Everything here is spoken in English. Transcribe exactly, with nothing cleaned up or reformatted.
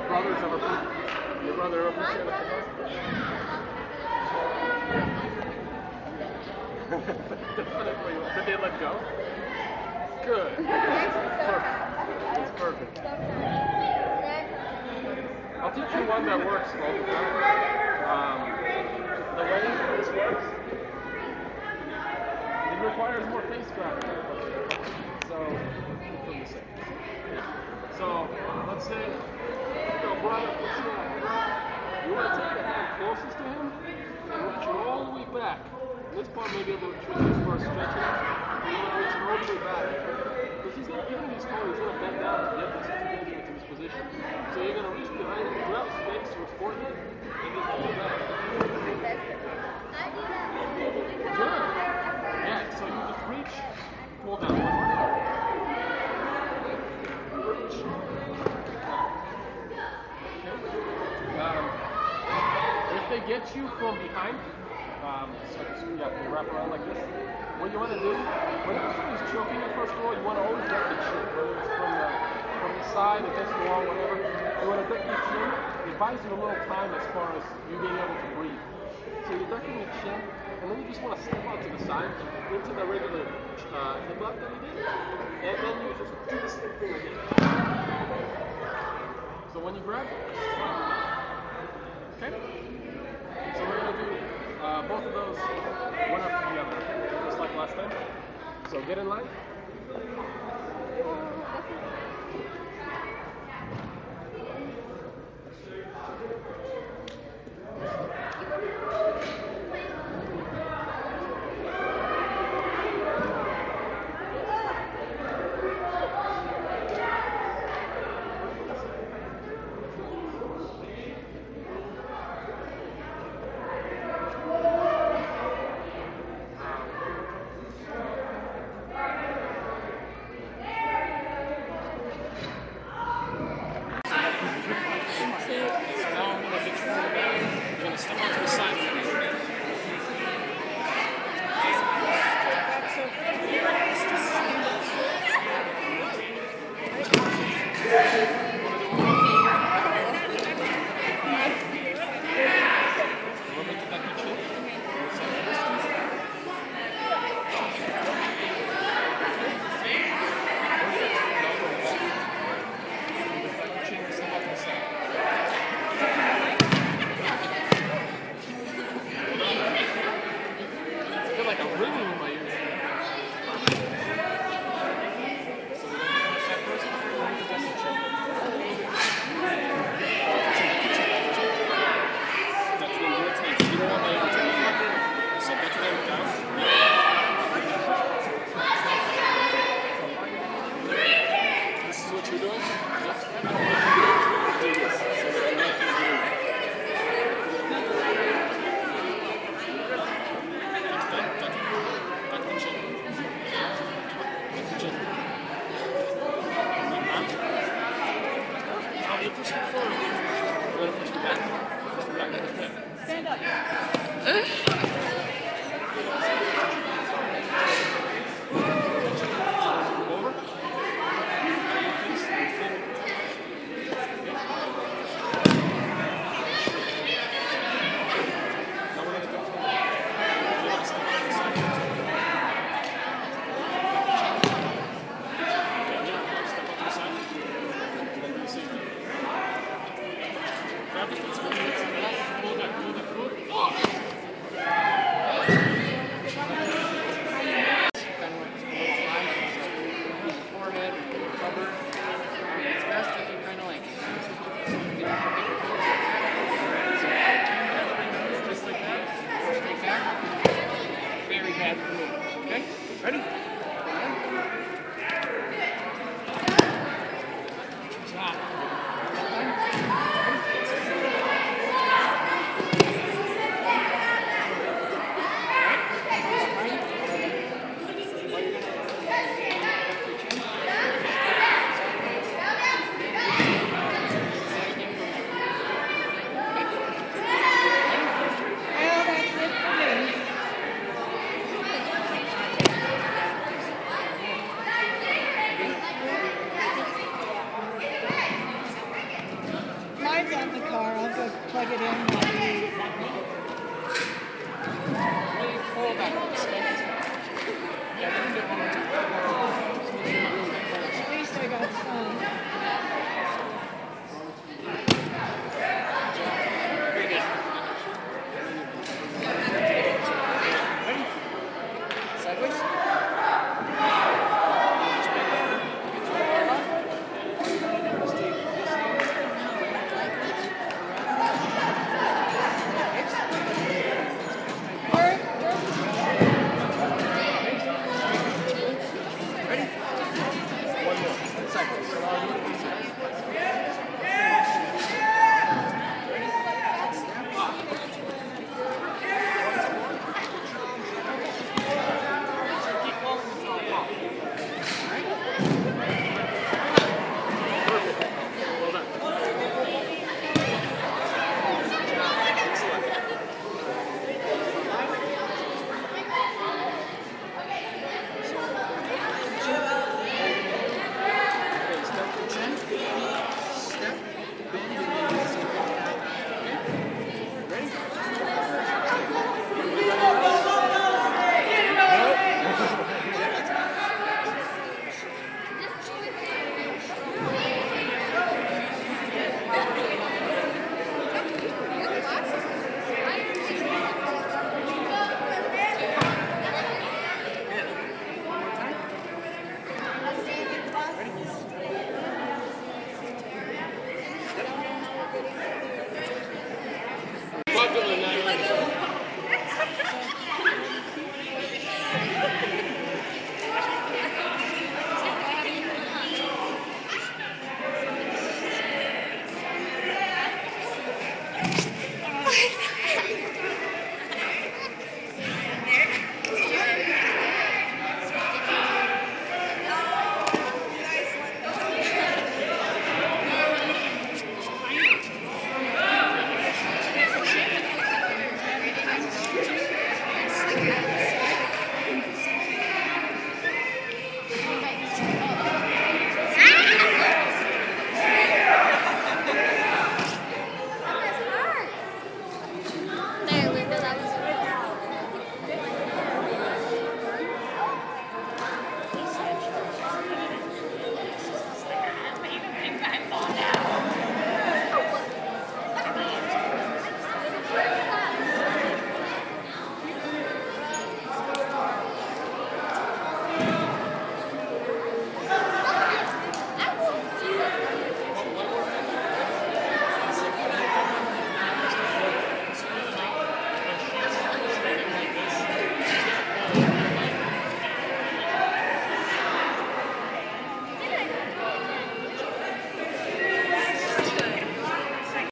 brothers ever put, your brother ever put you in a cigar? Definitely. Did they let go? Good. Perfect. It's perfect. I'll teach you one that works all the time. Um, the way this works, it requires more face grabbing. So, from the same. So, let's say, your brother puts you on. You want to take the hand closest to him and reach it all the way back. This part may be a little tricky as far as stretching it. You want to reach it all the way back. Because he's going to give him these calls, he's going to bend down to get this to get into this position. So you're going to reach behind him, grab his face or his forehead, and then pull it back. Good. Yeah, so you just reach, pull down one more time. Reach. Okay. Um, if they get you from behind, Um, so yeah, you wrap around like this. What you want to do, when somebody's choking you, first of all, you want to always duck the chin, whether it's from the, from the side, against the wall, whatever. You want to duck your chin. It buys you a little time as far as you being able to breathe. So you're ducking your chin, and then you just want to step out to the side, into the regular uh, hip up that we did, and then you just do the same thing again. So when you grab, okay? So we're going to do uh, both of those one after the other, just like last time. So get in line. plug it in while you Really pull that. Yeah, you can do it one more time.